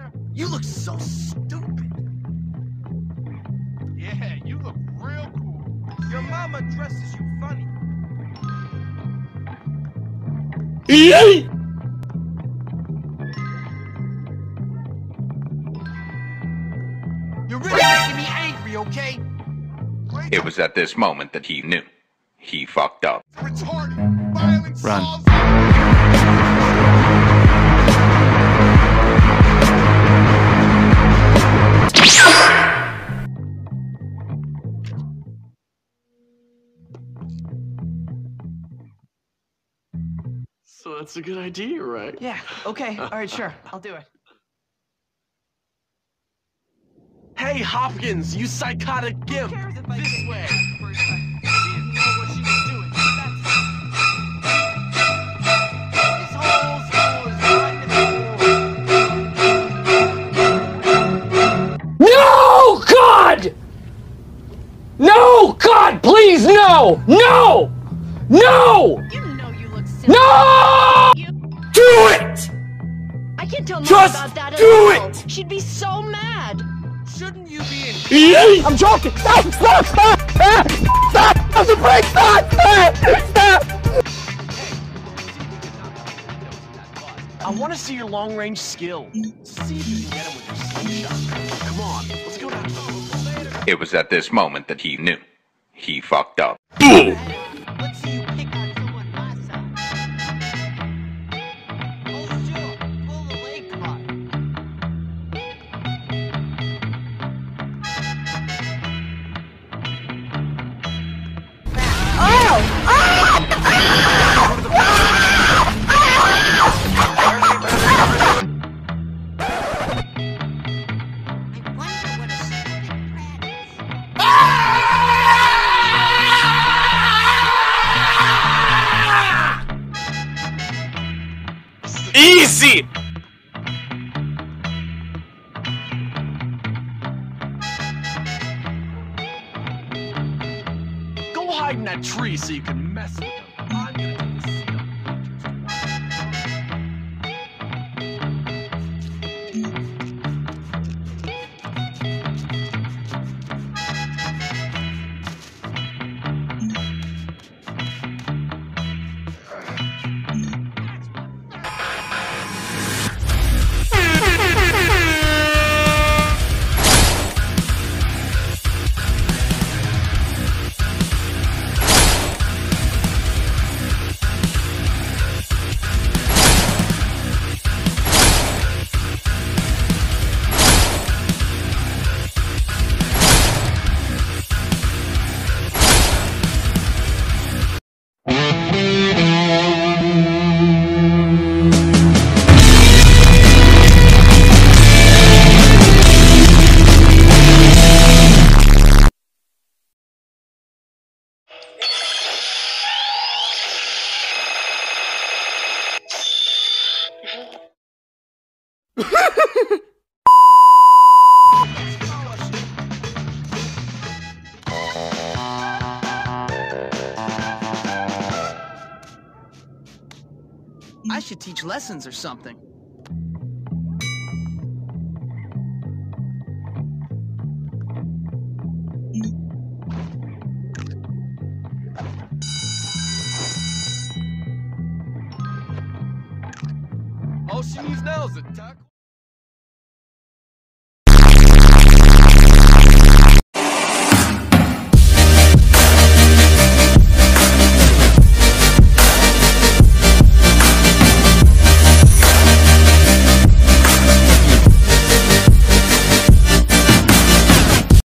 You look so stupid. Yeah, you look real cool. Your mama dresses you funny. You're really making me angry, okay? It was at this moment that he knew. He fucked up. Retarded. Violent Run. sauce. So that's a good idea, right? Yeah, okay. All right, sure. I'll do it. Hey, Hopkins, you psychotic gimp! This way! No, God! No, God, please, no! No! No! You know you look silly. No! Do it! I can't tell Mom Just about that at do all. it! She'd be so mad. Shouldn't you be in? I'm joking! Stop! Stop! Stop! Stop! Stop the brake! Stop! Stop! I want to see your long-range skill. See if you can get him with your slingshot. Come on, let's go down to the hotel later. It was at this moment that he knew. He fucked up. Let's see you pick on someone my size. Oh, sure. Pull the leg card. I wonder what a stupid brat is. Easy! Go hide in that tree so you can mess with him. I'm gonna take a seat on I should teach lessons or something. All she needs now is a tackle.